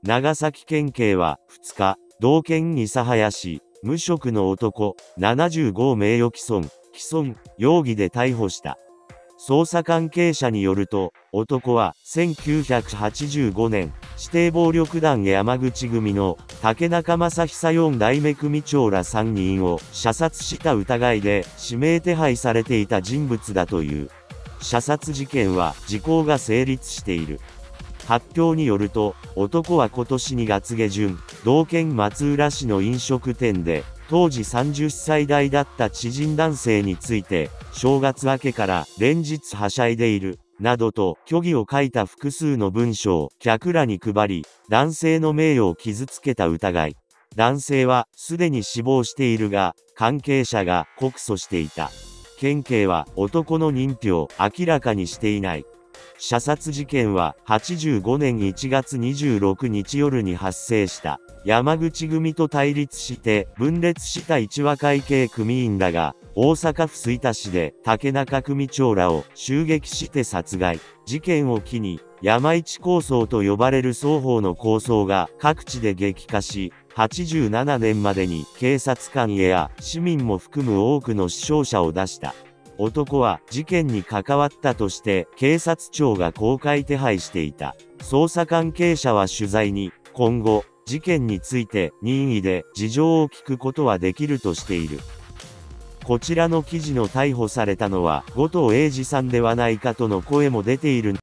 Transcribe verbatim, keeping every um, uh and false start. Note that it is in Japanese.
長崎県警はふつか、同県諫早市、無職の男、ななじゅうごを名誉毀損、毀損、容疑で逮捕した。捜査関係者によると、男はせんきゅうひゃくはちじゅうごねん、指定暴力団山口組の竹中正久よん代目組長らさんにんを射殺した疑いで指名手配されていた人物だという。射殺事件は時効が成立している。発表によると、男は今年にがつ下旬、同県松浦市の飲食店で、当時さんじゅっさい代だった知人男性について、正月明けから連日はしゃいでいる、などと虚偽を書いた複数の文書を客らに配り、男性の名誉を傷つけた疑い。男性はすでに死亡しているが、関係者が告訴していた。県警は男の認否を明らかにしていない。射殺事件ははちじゅうごねんいちがつにじゅうろくにち夜に発生した。山口組と対立して分裂した一和会系組員らが大阪府吹田市で竹中組長らを襲撃して殺害。事件を機に山一抗争と呼ばれる双方の抗争が各地で激化し、はちじゅうななねんまでに警察官や市民も含む多くの死傷者を出した。男は事件に関わったとして警察庁が公開手配していた。捜査関係者は取材に、今後、事件について任意で事情を聞くことはできるとしている。こちらの記事の逮捕されたのは後藤英二さんではないかとの声も出ている。